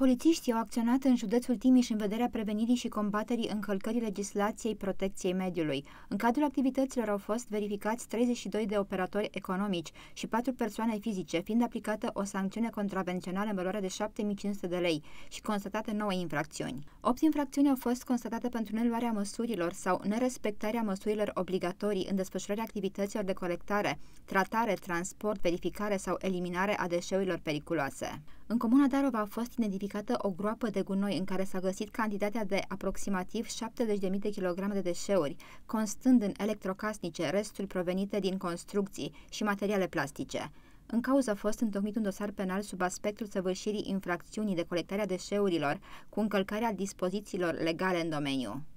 Polițiștii au acționat în județul Timiș în vederea prevenirii și combaterii încălcării legislației protecției mediului. În cadrul activităților au fost verificați 32 de operatori economici și 4 persoane fizice, fiind aplicată o sancțiune contravențională în valoare de 7.500 de lei și constatate 9 infracțiuni. 8 infracțiuni au fost constatate pentru neluarea măsurilor sau nerespectarea măsurilor obligatorii în desfășurarea activităților de colectare, tratare, transport, verificare sau eliminare a deșeurilor periculoase. În comuna Darova a fost identificată o groapă de gunoi în care s-a găsit cantitatea de aproximativ 70.000 de kilograme de deșeuri, constând în electrocasnice, resturi provenite din construcții și materiale plastice. În cauză a fost întocmit un dosar penal sub aspectul săvârșirii infracțiunii de colectare a deșeurilor cu încălcarea dispozițiilor legale în domeniu.